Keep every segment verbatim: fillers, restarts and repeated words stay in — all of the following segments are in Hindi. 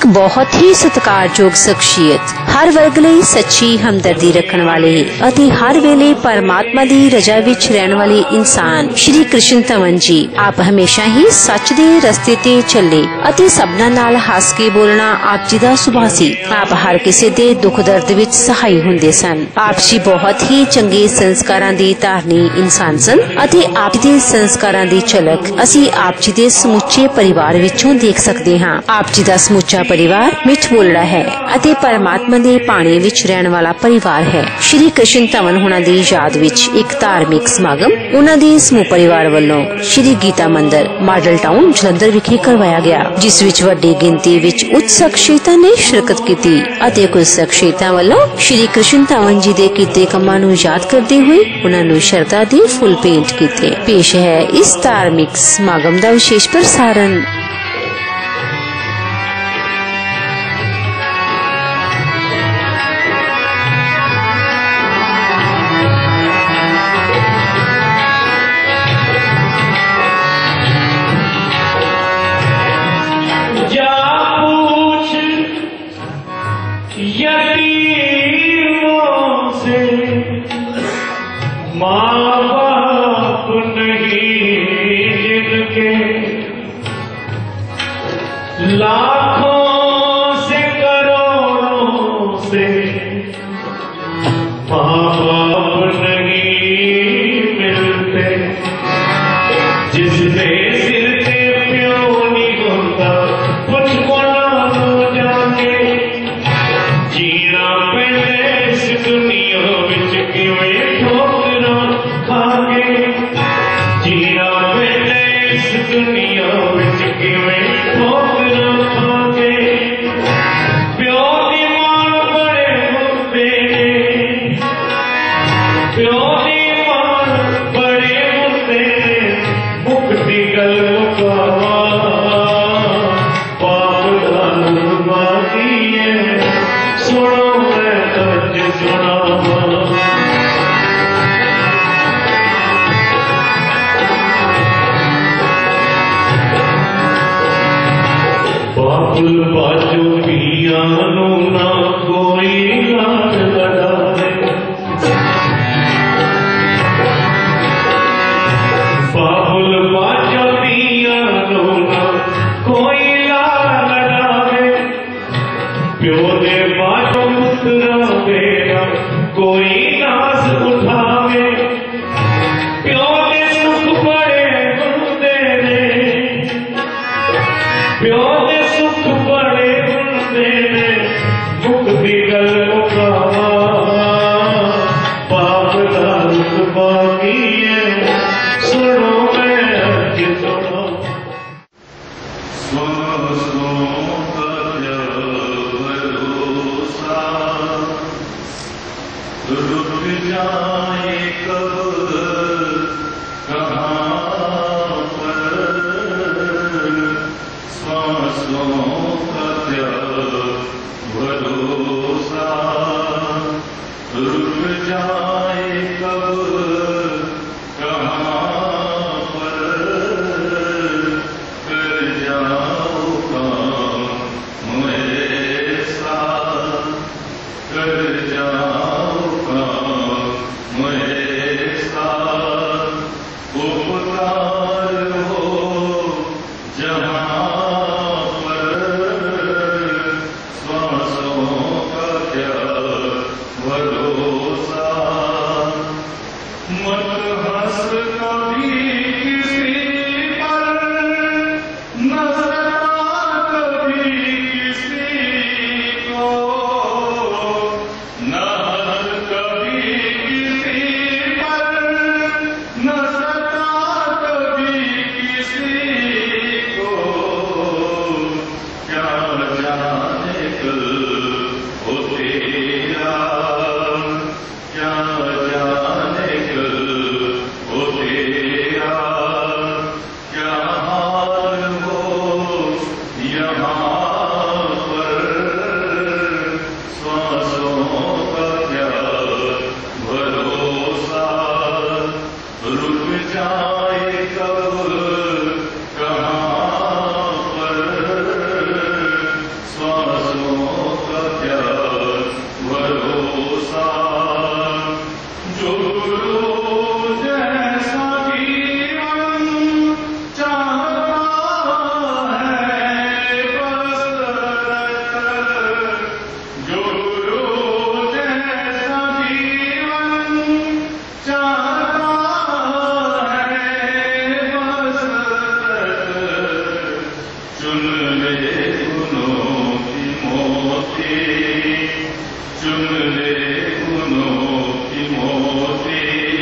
एक बहुत ही सत्कारयोग शख्सियत, हर वर्ग ਲਈ सच्ची हमदर्दी रखने वाले ਅਤੇ हर वेले परमात्मा दी रजा विच रहने वाले इंसान श्री कृष्ण धवन जी आप हमेशा ही सच दे रस्ते ते चले ਅਤੇ सबना नाल हस के बोलना आप जी दा सुभाਅ सी। आप हर किसी दे दुख दर्द विच सहाई हुंदे सन। आप जी बहुत ही चंगे संस्कारां दी धारनी इंसान सन ਅਤੇ आप दे संस्कारां दी झलक असी आप जी दे समूचे परिवार विचों देख सकते हाँ। आप जी दा समूचा परिवार मिठ बोलड़ा है ਅਤੇ परमात्मा दे पाणी विच रहण वाला परिवार है। श्री कृष्ण धवन होना दी याद विच एक धार्मिक समागम उन्हां दे समूह परिवार वल्लों श्री गीता मंदिर मॉडल टाउन जलंधर विखे करवाया गया, जिस विच वड्डी गिनती विच उच्च शख्सियतां ने शिरकत कीती ਅਤੇ कुछ शख्सियतां वल्लों श्री कृष्ण धवन जी दे कीते कम्मां नूं याद करदे होए उन्हां नूं शरधा दे फुल पेंट कीते। पेश है इस धार्मिक समागम दा विशेष प्रसारण। लाखों से करोड़ों से माँ बाप नहीं मिलते, जिसने सिर पे प्यो नहीं होता मुझको ना जाके जीना पहले इस दुनिया विच किवें ठोकरां खाके, जीना पहले इस दुनिया विच किवें ठोकरां खाके। प्यो दी माण बड़े हुंदे ने, प्यो दी माण बड़े हुंदे ने, मुक्ति गल मुकावा पाप दा लुमाती है। सुनो मैं तज सुनावा बाबुल बाजू पिया नू ना कोई लाड लड़ावे, बाबुल बाजू पिया नू ना कोई लाड लड़ावे, प्यो दे बाजू पुत्रा तेरा कोई नास उठावे। प्यो दे सुख बड़े हुंदे ने, प्यो दे सुख बड़े हुंदे ने, मुक्ति गल मुकावा पाप दा बाकी है। सुनो मैं अज सुनो सुनो सुनो भरोसा रुक जाए कब कहाँ पर, सांसों का क्या भरोसा रुक जाए कब कहाँ पर, कर जाओ काम ऐसा, कर जाओ काम ऐसा, उपकार हो जहाँ भरोसा। मत हंस कभी किसी पर, न सता कभी किसी को, न हंस कभी किसी पर, न सता कभी किसी को। चुन ले गुनों की मोती, चुन ले गुनों की मोती,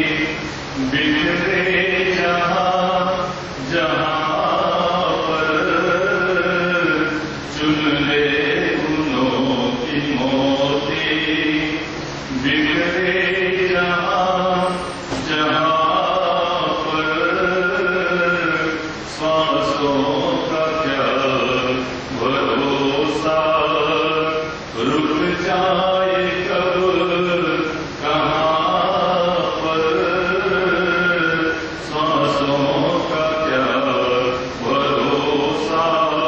बिखरे जहाँ जहाँ पर, चुन ले गुनों की मोती, बिखरे जहाँ जहाँ पर, सांसों का क्या भरोसा, रुक जाए कब कहाँ पर, सांसों का क्या भरोसा,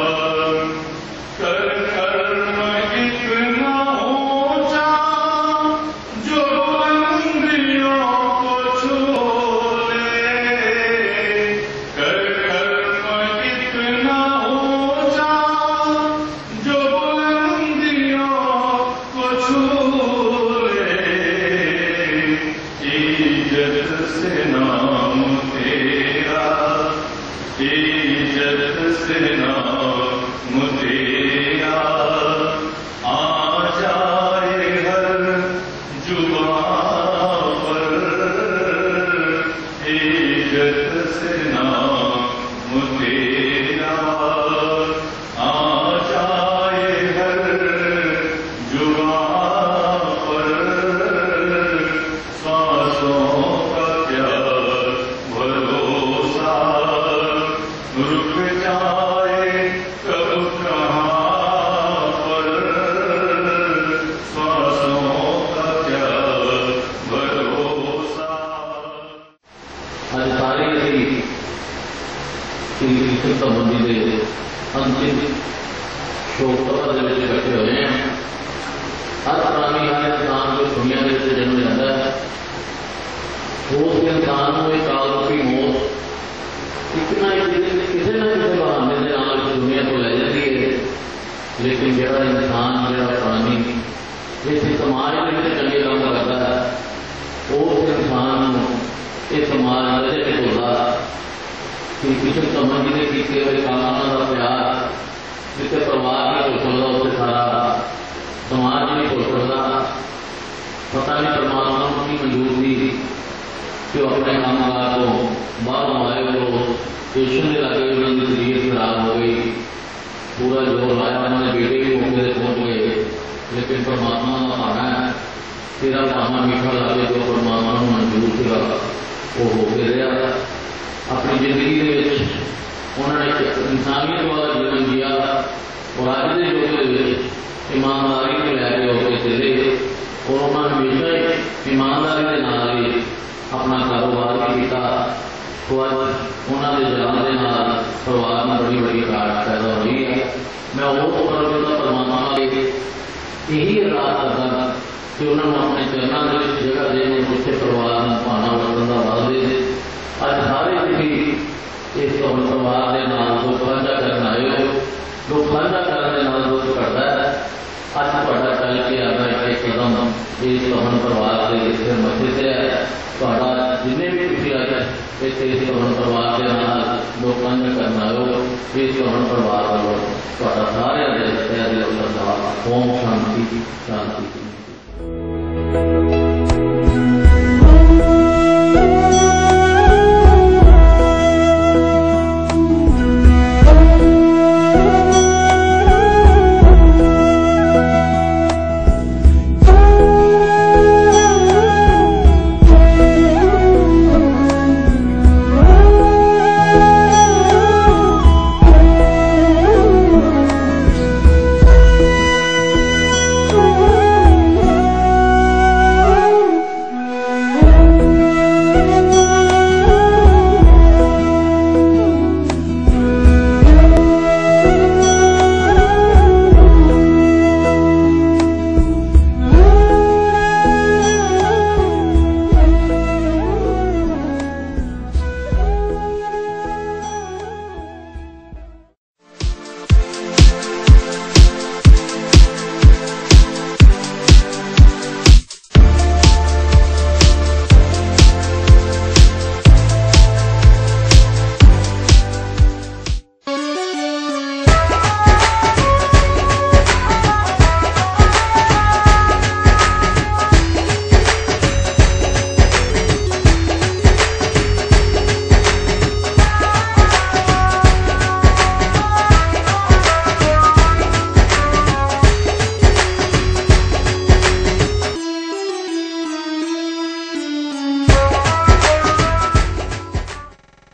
कर कर्म इतना ऊंचा जो बुलंदियों को छू ले, कर कर्म इतना ऊंचा जो बुलंदियों को छू ले, इज्जत से नाम तेरा, इज्जत से नाम तेरा, आ जाए हर जुबां पर, इज्जत से नाम तेरा, आ जाए हर जुबां पर, सांसों का क्या भरोसा, रुक जाए कब कहाँ पर, सांसों का क्या भरोसा। आज सारे ही श्री संबंधी के अंतिम शोक सभा के इकट्ठे हुए हैं। हर प्राणी हर इंसान जो दुनिया के जन्म लेता है, उस इंसान को एक आलोकी मौत एक ना एक दिन किसी न किसी बहाने के नाल दुनिया को ले जाती है। लेकिन जरा इंसान जरा प्राणी इस समाज में चंगे काम करता है, उस इंसान को इस समाज नजर नहीं भुलता कि किसी संबंधी ने किए हुए कामों का प्यार जिसे परिवार नहीं भुल सकता, उससे सारा समाज नहीं भुल सकता। पता नहीं परमात्मा की मंजूर थी कि वो अपने कामगार को बाहर आए, वो स्टेशन के लगे उन्होंने तबीयत खराब हो गई, पूरा जोर लाया, उन्होंने बेटे भी मौके से पहुंच गए। लेकिन परमात्मा का भाना है, तेरा भाना मीठा लगे, जो परमात्मा को मंजूर था वो हो के रहा। अपनी जिंदगी के उन्होंने इंसानियत वाला जीवन जिया और अज के युग ईमानदारी को लैके होकर चले, और उन्होंने हमेशा ही ईमानदारी के नाल ही अपना कारोबार भी किया। तो अज उन्होंने जान के नाल परिवार में बड़ी बड़ी घाट पैदा हो रही है। मैं वो परमात्मा यही अरदास करता कि उन्होंने अपने चरणों में जगह देने, उससे परिवार में पाना वर्तन का बल दे। अज सारे भी इस परिवार के नाम दुख साझा करना आए हो, दुख साझा करने दुख घटता है। अज थोड़ा चल के आना एक कदम इस कमन परिवार के सिर मथे से है। थोड़ा जिन्हें भी खुशी अज इतने इस कमन परिवार के नाम दुख साझा करना आए हो, इस कमन परिवार वालों सारे दिल से ओम शांति शांति।